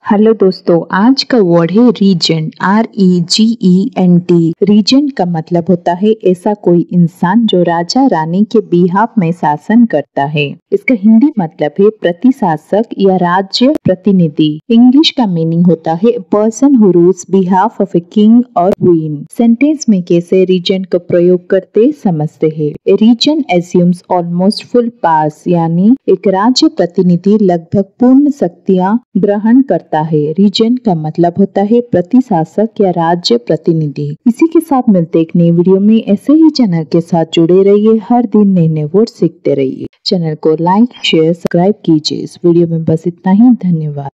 Hello दोस्तों, आज का वर्ड है रीजेंट। REGENT। रीजेंट का मतलब होता है ऐसा कोई इंसान जो राजा रानी के बिहाफ में शासन करता है। इसका हिंदी मतलब है प्रतिशासक या राज्य प्रतिनिधि। इंग्लिश का मीनिंग होता है person who rules behalf of a king और क्वीन। सेंटेंस में कैसे रीजेंट का प्रयोग करते समझते हैं। A regent assumes almost full pass, यानी एक राज्य प्रतिनिधि लगभग पूर्ण शक्तियां ग्रहण करता है। रीजेंट का मतलब होता है प्रतिशासक या राज्य प्रतिनिधि। इसी के साथ मिलते एक नई वीडियो में। ऐसे ही चैनल के साथ जुड़े रहिए, हर दिन नए नए वर्ड सीखते रहिए। चैनल को लाइक शेयर सब्सक्राइब कीजिए। इस वीडियो में बस इतना ही। धन्यवाद।